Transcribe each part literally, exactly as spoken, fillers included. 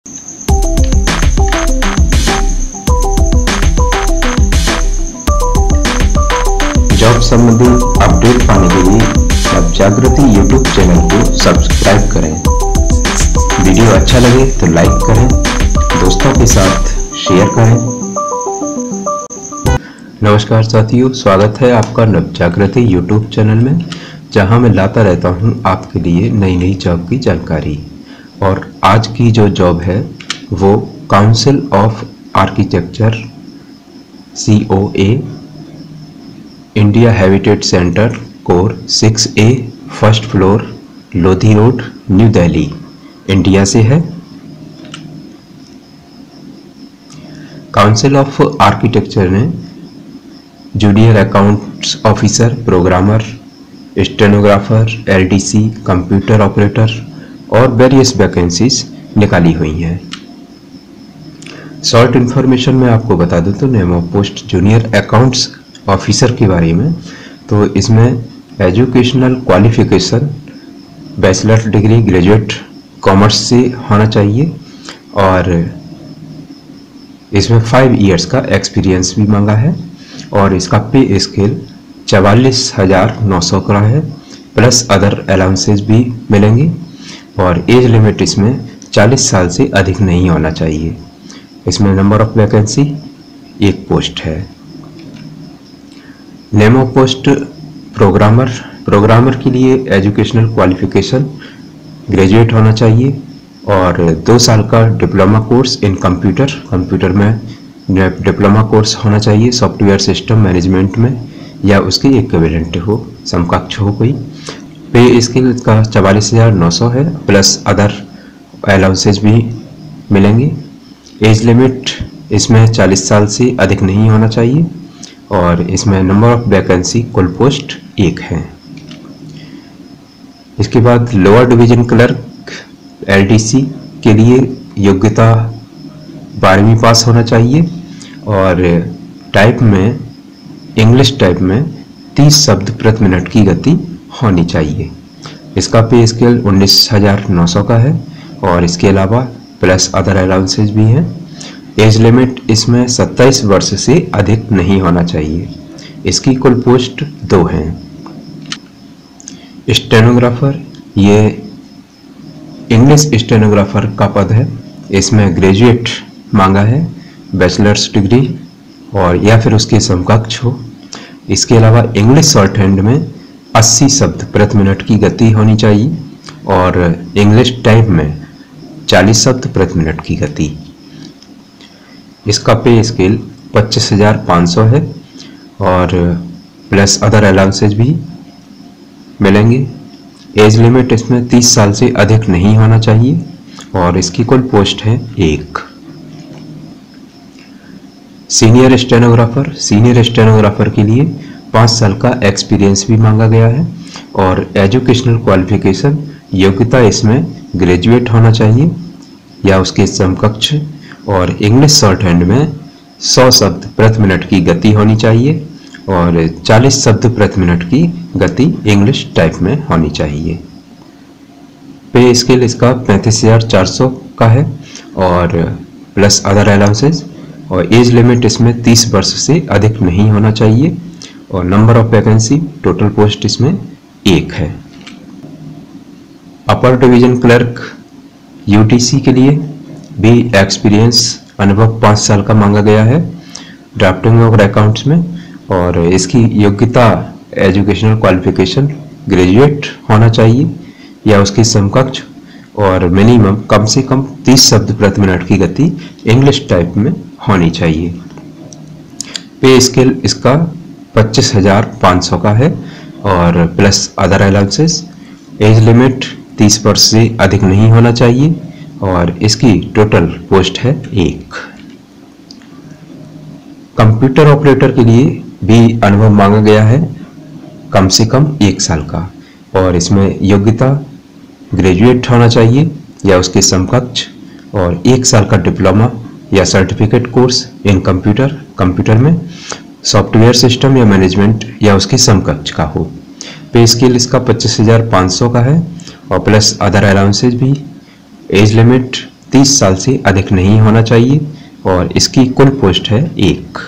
Job संबंधी update पाने के लिए आप जागृति यूट्यूब चैनल को सब्सक्राइब करें। वीडियो अच्छा लगे तो लाइक करें, दोस्तों के साथ शेयर करें। नमस्कार साथियों, स्वागत है आपका नवजागृति यूट्यूब चैनल में, जहां मैं लाता रहता हूं आपके लिए नई नई जॉब की जानकारी। और आज की जो जॉब है वो Council of Architecture C O A India Habitat Centre core six A first floor Lodhi Road New Delhi India से है। काउंसिल ऑफ आर्किटेक्चर ने junior accounts officer, programmer, stenographer, L D C, computer operator और various vacancies निकाली हुई हैं। Short information में आपको बता दूं तो name of post junior accounts officer के बारे में, तो इसमें educational qualification bachelor degree graduate commerce से होना चाहिए और इसमें फाइव इयर्स का एक्सपीरियंस भी मांगा है। और इसका पे स्केल चवालीस हजार नौ सौ का है, प्लस अदर अलाउंसेस भी मिलेंगे। और एज लिमिट इसमें चालीस साल से अधिक नहीं होना चाहिए। इसमें नंबर ऑफ वैकेंसी एक पोस्ट है। Name of post programmer, programmer के लिए एजुकेशनल क्वालिफिकेशन ग्रेजुएट होना चाहिए और दो साल का diploma course in computer, computer में डिप्लोमा कोर्स होना चाहिए सॉफ्टवेयर सिस्टम मैनेजमेंट में या उसके इक्विवेलेंट हो, समकक्ष हो कोई। पे स्केल का चवालीस हजार नौ सौ है, प्लस अदर अलाउंसेज भी मिलेंगे। एज लिमिट इसमें चालीस साल से अधिक नहीं होना चाहिए और इसमें नंबर ऑफ वैकेंसी कुल पोस्ट एक है। इसके बाद lower division clerk L D C के लिए योग्यता बारहवीं पास होना चाहिए और टाइप में इंग्लिश टाइप में तीस शब्द प्रति मिनट की गति होनी चाहिए। इसका पे स्केल उन्नीस हजार नौ सौ का है और इसके अलावा प्लस अदर अलाउंसेज भी हैं। एज लिमिट इसमें सत्ताईस वर्ष से अधिक नहीं होना चाहिए। इसकी कुल पोस्ट दो हैं। स्टेनोग्राफर, ये इंग्लिश स्टेनोग्राफर का पद है। इसमें ग्रेजुएट मांगा है, बैचलर्स डिग्री और या फिर उसके समकक्ष हो। इसके अलावा इंग्लिश शॉर्ट हैंड में अस्सी शब्द प्रति मिनट की गति होनी चाहिए और इंग्लिश टाइप में चालीस शब्द प्रति मिनट की गति। इसका पे स्केल पच्चीस हजार पाँच सौ है और प्लस अदर अलाउंसेज भी मिलेंगे। एज लिमिट इसमें तीस साल से अधिक नहीं होना चाहिए और इसकी कुल पोस्ट है एक। सीनियर स्टेनोग्राफर, सीनियर स्टेनोग्राफर के लिए पाँच साल का एक्सपीरियंस भी मांगा गया है और एजुकेशनल क्वालिफिकेशन योग्यता इसमें ग्रेजुएट होना चाहिए या उसके समकक्ष और इंग्लिश शॉर्ट हैंड में सौ शब्द प्रति मिनट की गति होनी चाहिए और चालीस शब्द प्रति मिनट की गति इंग्लिश टाइप में होनी चाहिए। पे स्केल इसका पैंतीस हजार चार सौ का है और प्लस अदर अलाउंसेस और एज लिमिट इसमें तीस वर्ष से अधिक नहीं होना चाहिए और number of vacancy total post इसमें एक है। Upper division clerk U T C के लिए भी एक्सपीरियंस अनुभव पाँच साल का मांगा गया है ड्राफ्टिंग और अकाउंट्स में और इसकी योग्यता एजुकेशनल क्वालिफिकेशन ग्रेजुएट होना चाहिए या उसके समकक्ष और मिनिमम कम से कम तीस शब्द प्रति मिनट की गति इंग्लिश टाइप में होनी चाहिए। पे स्केल इसका पच्चीस हजार पाँच सौ का है और plus other allowances. Age limit तीस वर्ष से अधिक नहीं होना चाहिए और इसकी टोटल पोस्ट है एक। कंप्यूटर ऑपरेटर के लिए भी अनुभव मांगा गया है कम से कम एक साल का और इसमें योग्यता ग्रेजुएट होना चाहिए या उसके समकक्ष और एक साल का डिप्लोमा या certificate course in computer, computer में सॉफ्टवेयर सिस्टम या मैनेजमेंट या उसके समकक्ष का हो। पे स्केल इसका पच्चीस हजार पाँच सौ का है और प्लस अदर अलाउंसेज भी। एज लिमिट तीस साल से अधिक नहीं होना चाहिए और इसकी कुल पोस्ट है एक।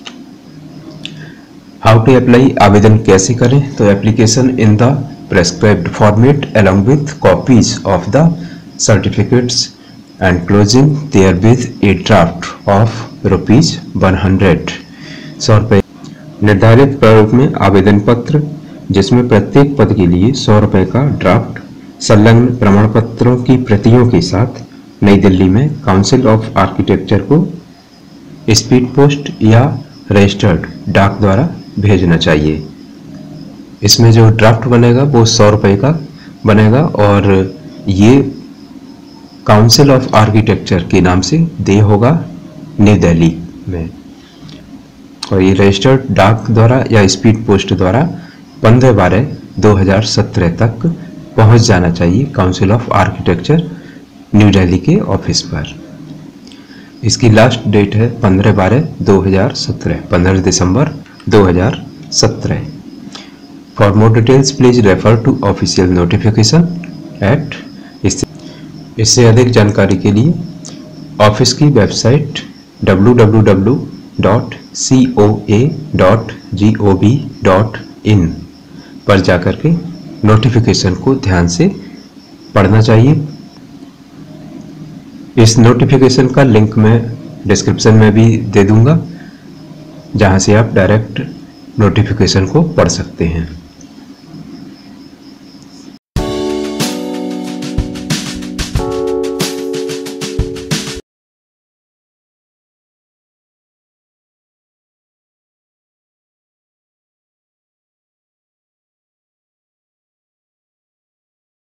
हाउ टू अप्लाई, आवेदन कैसे करें? तो application in the prescribed format along with copies of the certificates and closing there with a draft of rupees one hundred. सौ रुपये निर्धारित प्रारूप में आवेदन पत्र जिसमें प्रत्येक पद के लिए सौ रुपये का ड्राफ्ट संलग्न प्रमाण पत्रों की प्रतियों के साथ नई दिल्ली में काउंसिल ऑफ आर्किटेक्चर को स्पीड पोस्ट या रजिस्टर्ड डाक द्वारा भेजना चाहिए। इसमें जो ड्राफ्ट बनेगा वो सौ रुपये का बनेगा और ये काउंसिल ऑफ आर्किटेक्चर के नाम से दे होगा न्यू दिल्ली में, और ये रजिस्टर्ड डाक द्वारा या स्पीड पोस्ट द्वारा पंद्रह बारह दो हज़ार सत्रह तक पहुंच जाना चाहिए Council of Architecture New Delhi के ऑफिस पर। इसकी लास्ट डेट है पंद्रह बारह दो हज़ार सत्रह, पंद्रह दिसंबर दो हज़ार सत्रह। For more details please refer to official notification at. इससे अधिक जानकारी के लिए ऑफिस की website W W W dot C O A dot G O V dot in पर जाकर के नोटिफिकेशन को ध्यान से पढ़ना चाहिए। इस नोटिफिकेशन का लिंक मैं डिस्क्रिप्शन में भी दे दूंगा, जहां से आप डायरेक्ट नोटिफिकेशन को पढ़ सकते हैं।